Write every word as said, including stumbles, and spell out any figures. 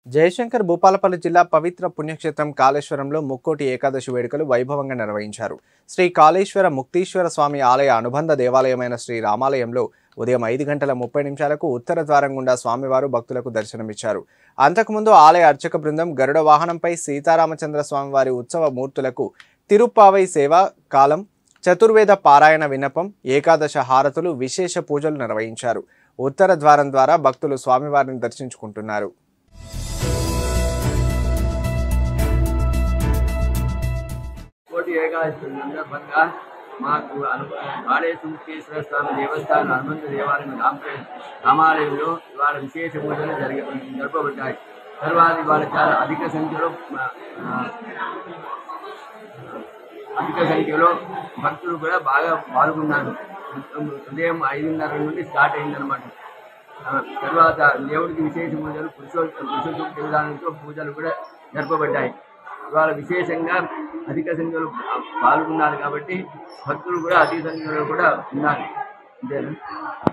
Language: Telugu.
జయశంకర్ భూపాలపల్లి జిల్లా పవిత్ర పుణ్యక్షేత్రం కాళేశ్వరంలో ముక్కోటి ఏకాదశి వేడుకలు వైభవంగా నిర్వహించారు. శ్రీ కాళేశ్వర ముక్తీశ్వర స్వామి ఆలయ అనుబంధ దేవాలయమైన శ్రీ రామాలయంలో ఉదయం ఐదు గంటల ముప్పై నిమిషాలకు ఉత్తర ద్వారం గుండా స్వామివారు భక్తులకు దర్శనమిచ్చారు. అంతకుముందు ఆలయ అర్చక బృందం గరుడ వాహనంపై సీతారామచంద్ర స్వామివారి ఉత్సవ మూర్తులకు తిరుప్పావై సేవ కాలం, చతుర్వేద పారాయణ విన్నపం, ఏకాదశ హారతులు, విశేష పూజలు నిర్వహించారు. ఉత్తర ద్వారం ద్వారా భక్తులు స్వామివారిని దర్శించుకుంటున్నారు. ఏకాదశి సందర్భంగా మాకు కాళేశ్వర ముక్తేశ్వర స్వామి దేవస్థానం అనుబంధ దేవాలయం రామ రామాలయంలో ఇవాళ విశేష పూజలు జరిగ జరపబడ్డాయి. తర్వాత ఇవాళ చాలా అధిక సంఖ్యలో అధిక సంఖ్యలో భక్తులు కూడా బాగా పాల్గొన్నారు. ఉదయం ఐదున్నర నుండి స్టార్ట్ అయిందనమాట. తర్వాత దేవుడికి విశేష పూజలు పురుషో పురుషోత్తమ విధానంతో పూజలు కూడా జరపబడ్డాయి. ఇవాళ విశేషంగా అధిక సంఖ్యలో పాల్గొన్నారు కాబట్టి భక్తులు కూడా అధిక సంఖ్యలో కూడా ఉన్నారు. అంతేనా?